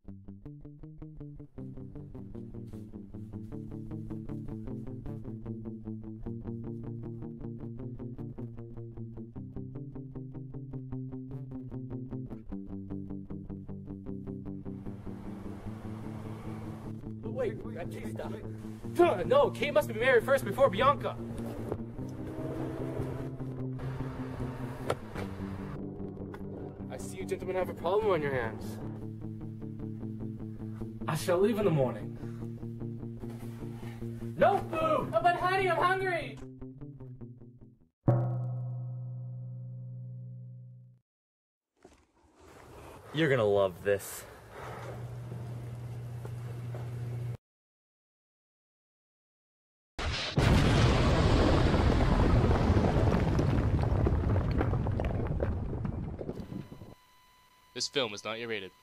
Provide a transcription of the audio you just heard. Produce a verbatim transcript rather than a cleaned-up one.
Wait, wait, Kate, stop it. No, Kate must be married first before Bianca. I see you gentlemen have a problem on your hands. I shall leave in the morning. No food! Oh, but honey, I'm hungry! You're gonna love this. This film is not yet rated.